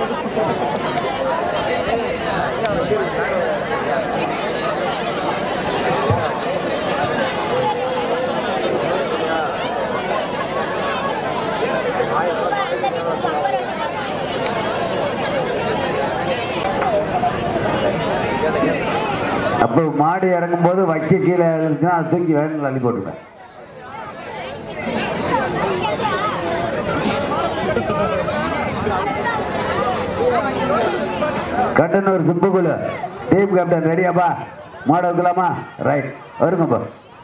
அப்போ மாடு இறங்கும் போது வைக்க கீழே இருந்துச்சுன்னா அது தூக்கி வேணும் அள்ளி போட்டுருவேன். கட்டனூர் சிம்புக்குழு டீம் கேப்டன் ரெடியாப்பா? மாடு வைக்கலாமா? ரைட், வருங்கப்பா.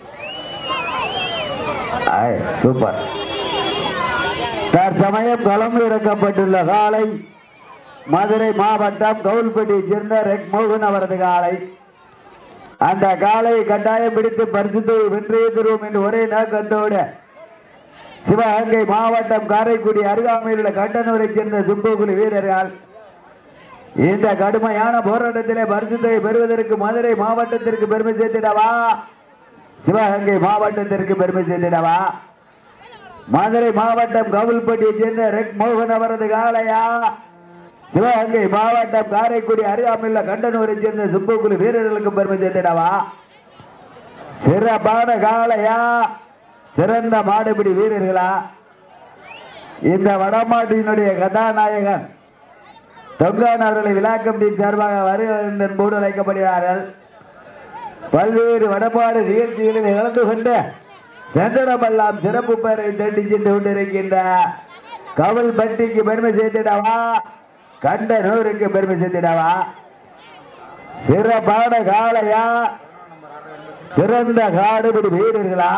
சூப்பர். தற்சமயம் களம் இறக்கப்பட்டுள்ள காலை மதுரை மாவட்டம் கவுல்பட்டியை சேர்ந்த ரெக் மோகன் அவரது காலை. அந்த காலையை கட்டாயம் பிடித்து பரிசுத்தை வெற்றியை தருவோம் என்று ஒரே நோக்கத்தோடு சிவகங்கை மாவட்டம் காரைக்குடி அருகாமையில் உள்ள கட்டனூரை சேர்ந்த சும்புக்குழு வீரர்கள் இந்த கடுமையான போராட்டத்திலே பரிசுத்தை பெறுவதற்கு மதுரை மாவட்டத்திற்கு பெருமை சேர்த்திடவா, சிவகங்கை மாவட்டத்திற்கு பெருமை சேர்த்திடவா? மதுரை மாவட்டம் கவுல்பட்டியை சேர்ந்த ரெக் மோகன் அவரது காலையா, சிவகங்கை மாவட்டம் காரைக்குடி அருகாமையில் கண்டனூரை சேர்ந்த சும்புக்குழு வீரர்களுக்கு பெருமை சேர்த்திடவா? சிறப்பான காலையா, சிறந்த மாடுபிடி வீரர்களா? இந்த வடமாட்டினுடைய கதாநாயகன் தொங்கான் அவர்களை விழா கமிட்டி சார்பாக வருகின்ற போடு அழைக்கப்படுகிறார்கள். பல்வேறு வடமாடு நிகழ்ச்சிகளில் கலந்து கொண்டு சென்றடமெல்லாம் சிறப்பு பெயரை தட்டி சென்று கொண்டிருக்கின்ற கவுல்பட்டிக்கு பெருமை சேர்த்திடவா, கண்டனூருக்கு பெருமை சேர்த்திடவா? சிறப்பான காளையா, சிறந்த காடுபிடி வீரர்களா?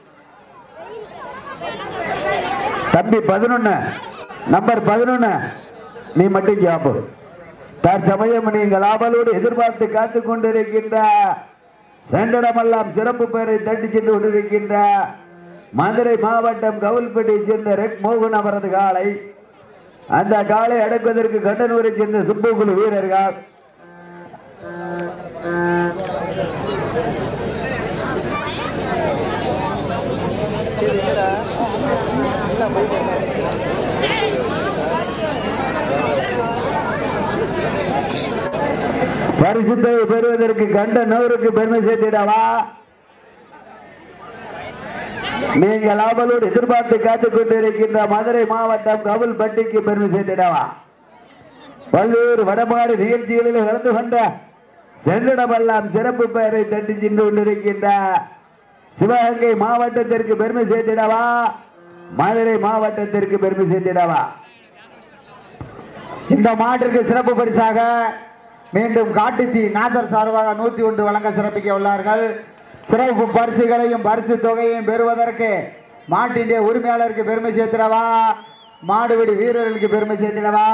தம்பி 11 நம்பர் 11 நீ மட்டும் கேப்பு. தற்சமயம் நீங்கள் ஆவலோடு எதிர்பார்த்து காத்துக் கொண்டிருக்கின்ற சென்றடமெல்லாம் சிறப்பு பெயரை தட்டி சென்று கொண்டிருக்கின்ற மதுரை மாவட்டம் கவுல்பட்டியை சேர்ந்த ரெக் மோகன் அவரது காலை. அந்த காலை அடக்குவதற்கு கண்டனூரை சேர்ந்த சும்புக்குழு வீரர்கள் பரிசுத்தை பெறுவதற்கு கண்டனூருக்கு பெருமை சேர்த்திடவா? நீங்கள் ஆவலோடு எதிர்பார்த்து காத்துக் கொண்டிருக்கின்ற மதுரை மாவட்டம் கவுல்பட்டிக்கு பெருமை சேர்த்திடவா? பல்வேறு வடமாடு நிகழ்ச்சிகளில் கலந்து கொண்ட சென்றிடமெல்லாம் சிறப்பு பெயரை தட்டி சென்று கொண்டிருக்கின்ற சிவகங்கை மாவட்டத்திற்கு பெருமை சேர்த்திடவா, மதுரை மாவட்டத்திற்கு பெருமை சேர்த்திடவா? இந்த மாட்டிற்கு சிறப்பு பரிசாக மீண்டும் காட்டுத்தீ நாசர் சார்பாக 101 வழங்க சிறப்பிக்க உள்ளார்கள். சிறப்பு பரிசுகளையும் பரிசு தொகையையும் பெறுவதற்கு மாட்டின் உரிமையாளருக்கு பெருமை சேர்த்திடவா, மாடுபிடி வீரர்களுக்கு பெருமை சேர்த்திடவா?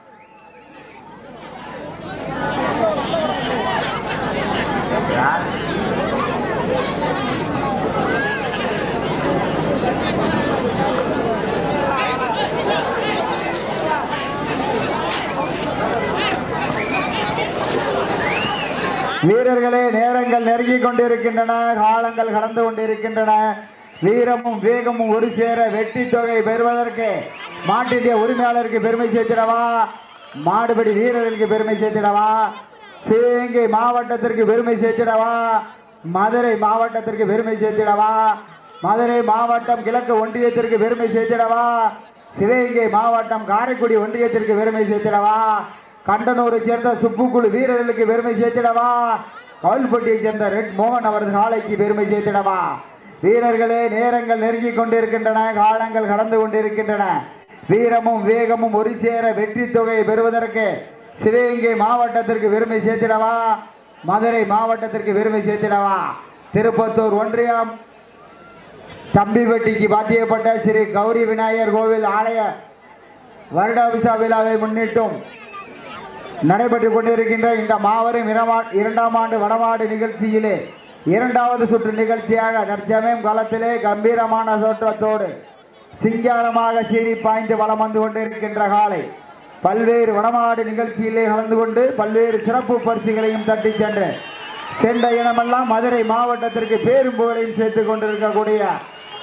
வீரர்களே, நேரங்கள் நெருங்கிக் கொண்டிருக்கின்றன, காலங்கள் கடந்து கொண்டிருக்கின்றன. வீரமும் வேகமும் ஒரு சேர வெற்றி தொகை பெறுவதற்கு மாட்டின் உரிமையாளருக்கு பெருமை சேர்த்திடவா, மாடுபிடி வீரர்களுக்கு பெருமை சேர்த்திடவா? சிவகங்கை மாவட்டத்திற்கு பெருமை சேர்த்திடவா, மதுரை மாவட்டத்திற்கு பெருமை சேர்த்திடவா? மதுரை மாவட்டம் கிழக்கு ஒன்றியத்திற்கு பெருமை சேர்த்திடவா, சிவகங்கை மாவட்டம் காரைக்குடி ஒன்றியத்திற்கு பெருமை சேர்த்திடவா? கண்டனூரை சேர்ந்த சுப்புக்குழு வீரர்களுக்கு பெருமை சேர்த்திடவா, கவுல்பட்டியை சேர்ந்த ரெட் மோகன் அவரது காலைக்கு பெருமை சேர்த்திடவா? வீரர்களே, நேரங்கள் நெருங்கிக் கொண்டிருக்கின்றன, காலங்கள் கடந்து கொண்டிருக்கின்றன. வீரமும் வேகமும் ஒரு சேர வெற்றி தொகையை பெறுவதற்கு சிவகங்கை மாவட்டத்திற்கு பெருமை சேர்த்திடவா, மதுரை மாவட்டத்திற்கு பெருமை சேர்த்திடவா? திருப்பத்தூர் ஒன்றியம் தம்பிப்பட்டிக்கு பாத்தியப்பட்ட ஸ்ரீ கௌரி விநாயகர் கோவில் ஆலய வருடாபிஷா விழாவை முன்னிட்டும் நடைபெற்றுக் கொண்டிருக்கின்ற இந்த மாபெரும் 2ஆம் ஆண்டு வடமாடு நிகழ்ச்சியிலே 2வது சுற்று நிகழ்ச்சியாக தற்சமயம் களத்திலே கம்பீரமான தோற்றத்தோடு சிங்காரமாக சீறி பாய்ந்து வலம் வந்து கொண்டிருக்கின்ற காலை பல்வேறு வடமாடு நிகழ்ச்சியிலே கலந்து கொண்டு பல்வேறு சிறப்பு பரிசுகளையும் தட்டி சென்ற இடமெல்லாம் மதுரை மாவட்டத்திற்கு பேரும் புகழையும் சேர்த்துக் கொண்டிருக்கக்கூடிய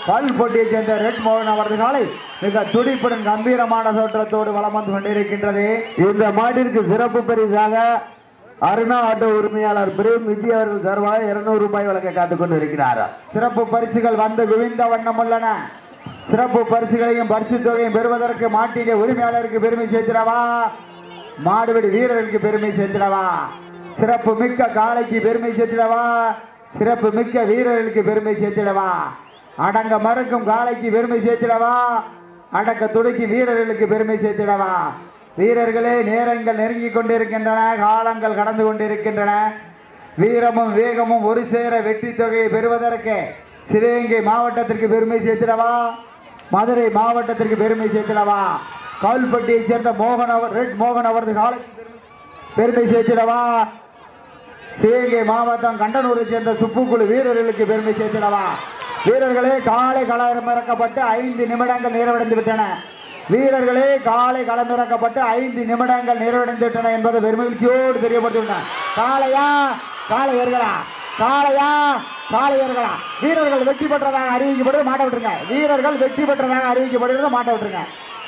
கல்பட்டியை சேர்ந்த ரெட் மோகன் அவரது காலை மிக துடிப்புடன் கம்பீரமான தோற்றத்தோடு வலம் வந்து கொண்டிருக்கின்றது. இந்த மாட்டிற்கு சிறப்பு பரிசாக அருணா ஆட்டோ உரிமையாளர் பிரேம் விஜய் அவர்கள் சார்பாக 200 ரூபாய் வழங்க காத்துக் கொண்டிருக்கிறார். சிறப்பு பரிசுகள் வந்து குவிந்த வண்ணம் உள்ளன. சிறப்பு பரிசுகளையும் பரிசு தொகையும் பெறுவதற்கு மாட்டினுடைய உரிமையாளருக்கு பெருமை சேர்த்திடவா, மாடுபிடி வீரர்களுக்கு பெருமை சேர்த்திடவா, சிறப்பு மிக்க காளைக்கு பெருமை சேர்த்திடவா, சிறப்பு மிக்க வீரர்களுக்கு பெருமை சேர்த்திடவா, அடங்க மறுக்கும் காளைக்கு பெருமை சேர்த்திடவா, அடக்க துடிக்கும் வீரர்களுக்கு பெருமை சேர்த்திடவா. வீரர்களே, நேரங்கள் நெருங்கி கொண்டிருக்கின்றன, காலங்கள் கடந்து கொண்டிருக்கின்றன. வீரமும் வேகமும் ஒரு சேர வெற்றி தொகையை பெறுவதற்கு சிவகங்கை மாவட்டத்திற்கு பெருமை சேர்த்திடவா, மதுரை மாவட்டத்திற்கு பெருமை சேர்த்திடவா, கவுல்பட்டியை சேர்ந்த ரெட் மோகன் அவரது காலைக்கு பெருமை சேர்த்திடவா, சிவகங்கை மாவட்டம் கண்டனூரை சேர்ந்த சுப்புக்குழு வீரர்களுக்கு பெருமை சேர்த்திடவா. வீரர்களே, காலை களமிறக்கப்பட்டு 5 நிமிடங்கள் நிறைவடைந்து விட்டன. வீரர்களே, காலை களமிறக்கப்பட்டு 5 நிமிடங்கள் நிறைவடைந்து விட்டன என்பதை பெருமகிழ்ச்சியோடு தெரியப்படுத்திவிட்டன. காளையா காளையர்களா, காளையா காளையர்களா, வீரர்கள் வெற்றி பெற்றதாக அறிவிக்கப்படுவது மாட்ட விட்டுருங்க. வீரர்கள் வெற்றி பெற்றதாக அறிவிக்கப்படுகிறது, மாட்ட விட்டுருங்க.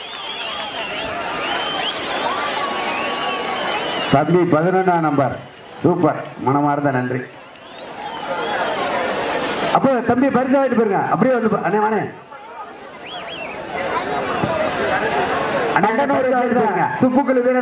தம்பி 11ஆம் நம்பர், சூப்பர், மனமார்ந்த நன்றி. அப்போ தம்பி பரிசு வாங்கிட்டு போயிருங்க. அப்படியே வந்து அண்ணே வானே சுப்புக்குழு வீரர்